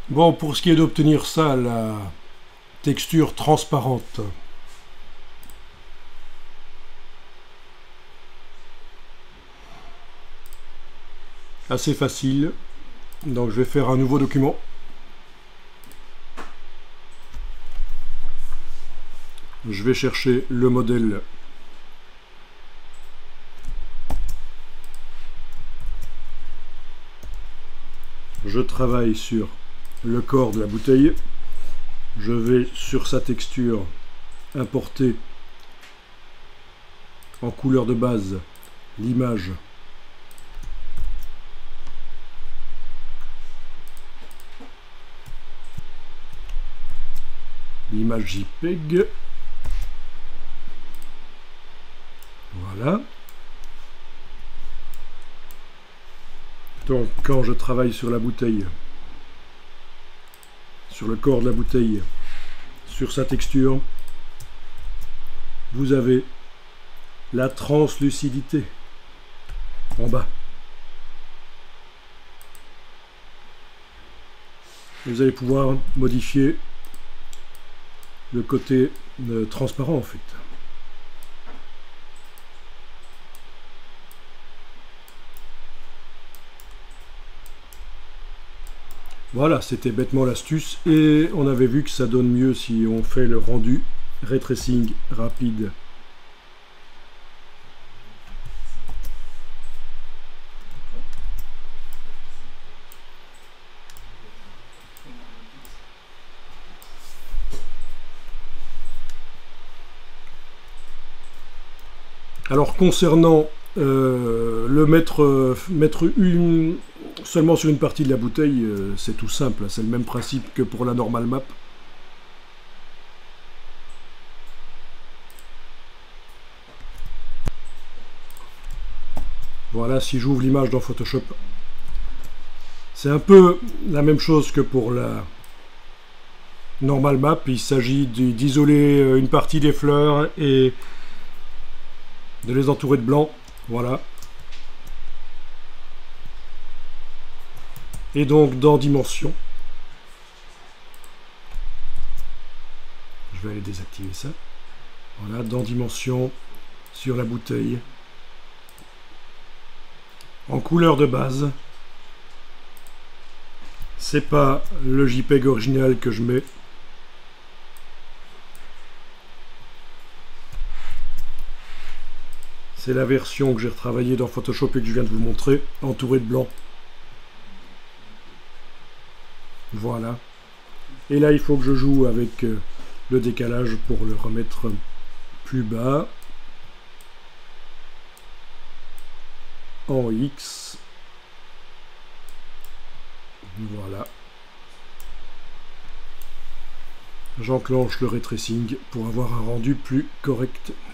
Bon, pour ce qui est d'obtenir ça, la texture transparente, assez facile. Donc je vais faire un nouveau document. Je vais chercher le modèle je travaille sur le corps de la bouteille. Je vais sur sa texture importer en couleur de base l'image JPEG. Voilà. Donc quand je travaille sur la bouteille, sur le corps de la bouteille, sur sa texture, vous avez la translucidité en bas. Vous allez pouvoir modifier le côté transparent en fait. Voilà, c'était bêtement l'astuce et on avait vu que ça donne mieux si on fait le rendu ray tracing rapide. Alors concernant le mettre seulement sur une partie de la bouteille, c'est tout simple, c'est le même principe que pour la normal map. Voilà, si j'ouvre l'image dans Photoshop, c'est un peu la même chose que pour la normal map. Il s'agit d'isoler une partie des fleurs et de les entourer de blanc. Voilà. Et donc dans Dimension, je vais aller désactiver ça. Voilà, dans Dimension, sur la bouteille, en couleur de base. C'est pas le JPEG original que je mets. C'est la version que j'ai retravaillée dans Photoshop et que je viens de vous montrer, entourée de blanc. Voilà. Et là, il faut que je joue avec le décalage pour le remettre plus bas. En X. Voilà. J'enclenche le ray tracing pour avoir un rendu plus correct.